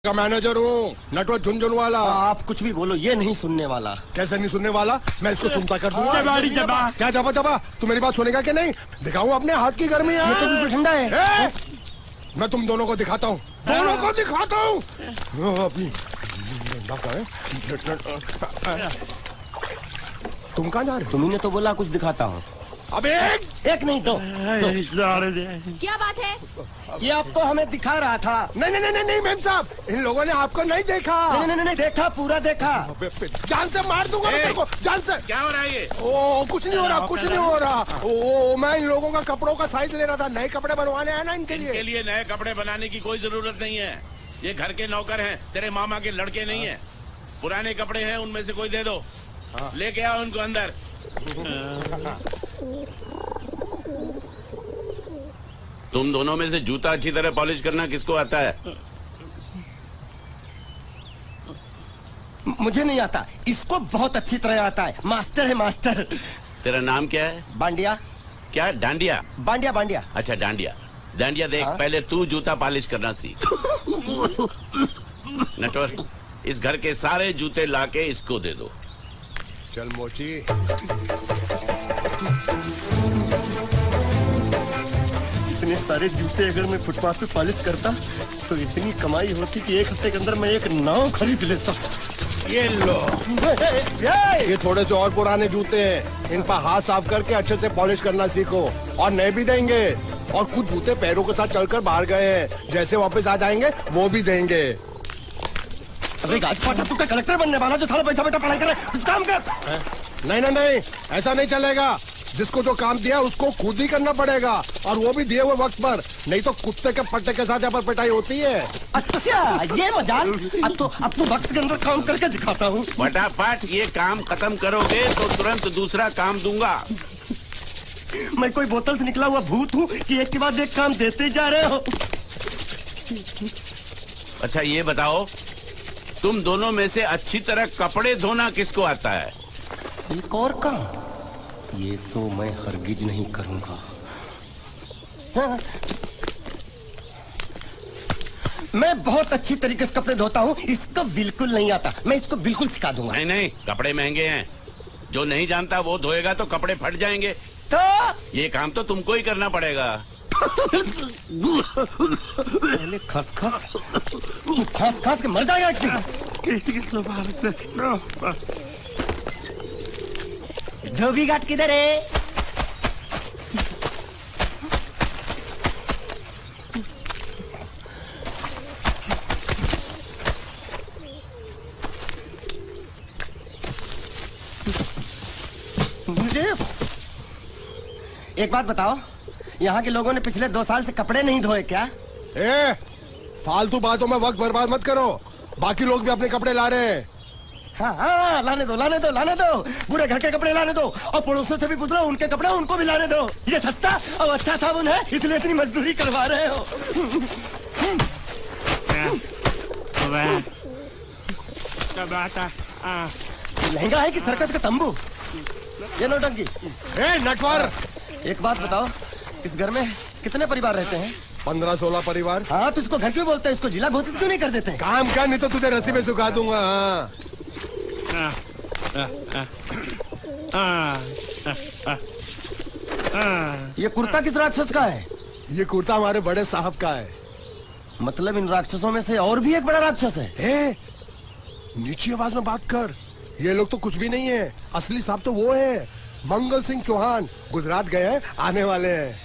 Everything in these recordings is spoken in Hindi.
का मैनेजर हूँ, नटवर झुनझुन वाला। आप कुछ भी बोलो, ये नहीं सुनने वाला। कैसे नहीं सुनने वाला? मैं इसको सुनता कर दूंगा। क्या जबा जबा? तू मेरी बात सुनेगा कि नहीं? दिखाऊं अपने हाथ की गर्मी? ये तो बिल्कुल ठंडा है। मैं तुम दोनों को दिखाता हूँ, दोनों को दिखाता हूँ। अपनी तुम कहाँ जा रहे हो? तुम्ही ने तो बोला कुछ दिखाता हूँ। अब एक नहीं तो क्या बात है? ये आपको हमें दिखा रहा था। नहीं नहीं नहीं नहीं मैम साहब, इन लोगों ने आपको नहीं देखा। नहीं नहीं नहीं देखा, पूरा देखा। जान से मार दूंगा मैं तेरे को, जान से। क्या हो रहा है ये? ओ कुछ नहीं हो रहा, कुछ नहीं हो रहा। ओ मैं इन लोगों का कपड़ों का साइज ले रहा था, नए कपड़े बनवाने आए ना इनके लिए। इनके लिए नए कपड़े बनाने की कोई जरूरत नहीं है। ये घर के नौकर हैं, तेरे मामा के लड़के नहीं है। पुराने कपड़े हैं, उनमें से कोई दे दो। लेके आओ उनको अंदर। तुम दोनों में से जूता अच्छी तरह पॉलिश करना किसको आता है? मुझे नहीं आता, इसको बहुत अच्छी तरह आता है। मास्टर है मास्टर। तेरा नाम क्या है? बांडिया। क्या? डांडिया? बांडिया बांडिया। अच्छा डांडिया। डांडिया देख, पहले तू जूता पॉलिश करना सीख। नटवर, इस घर के सारे जूते लाके इसको दे दो। चल मोची। इतने सारे जूते अगर मैं फुटपाथ पे पॉलिश करता तो इतनी कमाई होती कि एक हफ्ते के अंदर मैं एक नाव खरीद लेता। ये लो, ये थोड़े से और पुराने जूते हैं, इन पर हाथ साफ करके अच्छे से पॉलिश करना सीखो। और नए भी देंगे, और कुछ जूते पैरों के साथ चलकर बाहर गए हैं, जैसे वापस आ जाएंगे वो भी देंगे। अबे गाजपाटा, तू क्या कलेक्टर बनने वाला जो साला बैठा बैठा पढ़ाई कर रहा है? कुछ काम कर। नहीं नहीं नहीं, ऐसा नहीं चलेगा। जिसको जो काम दिया उसको खुद ही करना पड़ेगा, और वो भी दिए हुए वक्त पर, नहीं तो कुत्ते के पट्टे के साथ यहाँ पर पिटाई होती है। अच्छा ये मजाल। अब तो वक्त के अंदर काम करके दिखाता हूँ। फटाफट ये काम खत्म करोगे तो तुरंत दूसरा काम दूंगा। मैं कोई बोतल से निकला हुआ भूत हूँ कि एक के बाद एक काम देते जा रहे हो? अच्छा ये बताओ, तुम दोनों में से अच्छी तरह कपड़े धोना किसको आता है? एक और काम? ये तो मैं हरगिज नहीं करूंगा। हाँ। मैं बहुत अच्छी तरीके से कपड़े धोता हूँ, इसको बिल्कुल नहीं आता। मैं इसको बिल्कुल सिखा दूंगा। नहीं नहीं, कपड़े महंगे हैं, जो नहीं जानता वो धोएगा तो कपड़े फट जाएंगे। तो ये काम तो तुमको ही करना पड़ेगा। खस खस के मर जाएगा एक दिन। धोबी घाट किधर है? एक बात बताओ, यहाँ के लोगों ने पिछले 2 साल से कपड़े नहीं धोए क्या? फालतू बातों में वक्त बर्बाद मत करो, बाकी लोग भी अपने कपड़े ला रहे हैं। हाँ, लाने दो। पूरे घर के कपड़े लाने दो, और पड़ोसों से भी पूछ लो, उनके कपड़े उनको भी लाने दो। ये सस्ता और अच्छा साबुन है, इसलिए इतनी मजदूरी करवा रहे हो। लहंगा है कि सर्कस का तंबू? ये नौटंकी। नटवर, एक बात बताओ, इस घर में कितने परिवार रहते हैं? 15-16 परिवार। हाँ, तो इसको घर क्यों बोलते हैं? इसको जिला घोषित क्यों नहीं कर देते? काम कर, नहीं तो तुझे रस्सी में सुखा दूंगा। ये कुर्ता किस राक्षस का है? ये कुर्ता हमारे बड़े साहब का है। मतलब इन राक्षसों में से और भी एक बड़ा राक्षस है? नीची आवाज में बात कर, ये लोग तो कुछ भी नहीं है। असली साहब तो वो है, मंगल सिंह चौहान, गुजरात गए हैं, आने वाले हैं।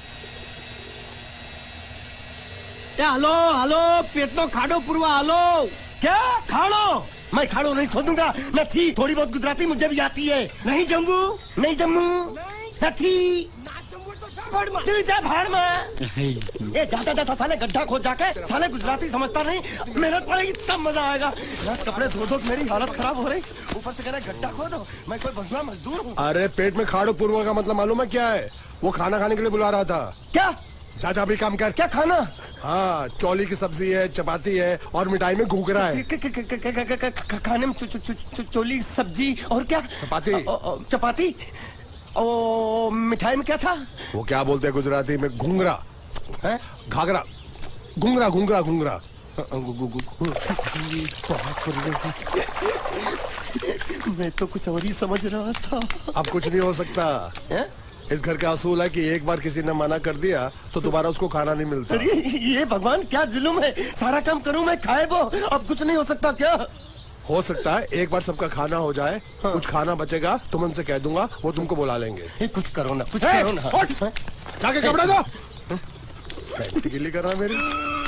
हेलो, पेट नो खाड़ो पुरवा। हेलो, क्या खाड़ो? मैं खाड़ो नहीं खोदूंगा। न थी, थोड़ी बहुत गुजराती मुझे भी आती है। नहीं जम्मू, न थी। तू जा भाड़ में। ये जाता साले गड्ढा खोद जाके, साले गुजराती समझता नहीं। मेहनत पड़ेगी तब मजा आएगा। कपड़े धो धो मेरी हालत खराब हो रही, ऊपर से कह रहे गड्ढा खोदो। मैं कोई बंगला मजदूर हूँ? अरे पेट में खाड़ो पूर्वा का मतलब मालूम है क्या है? वो खाना खाने के लिए बुला रहा था। क्या? जा भी काम कर। क्या खाना? हाँ, चौली की सब्जी है, चपाती है, और मिठाई में घूघरा है। खाने में चोली सब्जी और क्या? चपाती। ओ मिठाई में क्या था? वो क्या बोलते हैं गुजराती में? घूंघरा है, घाघरा, घूंघरा। मैं तो कुछ और ही समझ रहा था। अब कुछ नहीं हो सकता है? इस घर का असूल है कि एक बार किसी ने मना कर दिया तो दोबारा उसको खाना नहीं मिलता। अरे ये भगवान क्या जुल्म है, सारा काम करूं मैं, खाए वो, अब कुछ नहीं हो सकता क्या? हो सकता है एक बार सबका खाना हो जाए, हाँ। कुछ खाना बचेगा तो मैं उनसे कह दूंगा, वो तुमको बुला लेंगे। कुछ करो ना, कुछ करो ना। जाके कपड़े दो। पैंट गिल्ली कर रहा मेरी।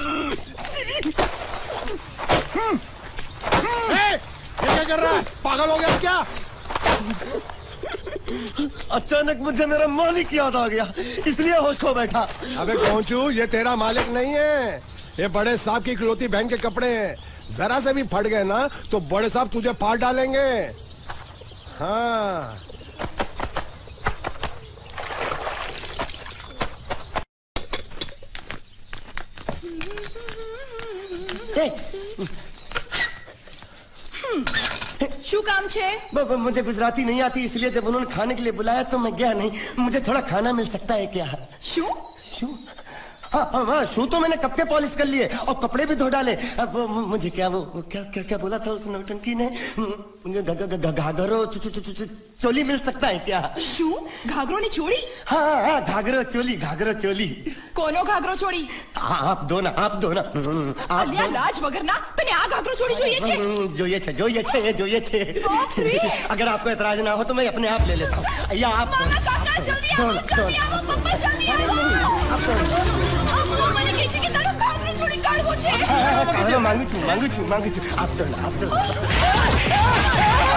ये क्या कर रहा है, पागल हो गया क्या? अचानक मुझे मेरा मालिक याद आ गया, इसलिए होश खो बैठा। अबे पहुंचू, ये तेरा मालिक नहीं है, ये बड़े साहब की इकलौती बहन के कपड़े हैं। जरा से भी फट गए ना तो बड़े साहब तुझे फाड़ डालेंगे। हाँ શું કામ છે? मुझे गुजराती नहीं आती, इसलिए जब उन्होंने खाने के लिए बुलाया तो मैं गया नहीं। मुझे थोड़ा खाना मिल सकता है क्या? શું? शू? हाँ, शू तो मैंने कब के पॉलिश कर लिए और कपड़े भी धो डाले। अब मुझे क्या वो क्या क्या क्या बोला था उस नौटंकी ने? मुझे घाघरो चोली मिल सकता है क्या? શું? ઘાઘરો ની ચોળી? हाँ, घाघरो चोली। કોનો ઘાઘરો ચોળી? आप दो ना। અલ્યા રાજ વગરના તને આ ઘાઘરો ચોળી જોઈએ છે? જોઈએ છે। अगर आपको एतराज ना हो तो मैं अपने आप ले लेता हूँ। या आप મામા કાકા જલ્દી આવો પપ્પા જલ્દી આવો। અમ્મા મને કહે છે કે તારો ઘાઘરો ચોળી કાઢવો છે। માંગુ છું। आप दो ना।